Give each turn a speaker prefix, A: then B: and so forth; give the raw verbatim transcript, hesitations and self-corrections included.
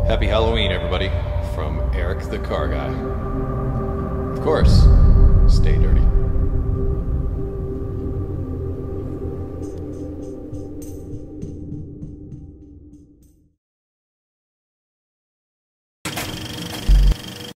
A: Happy Halloween, everybody, from Eric the Car Guy. Of course, stay dirty.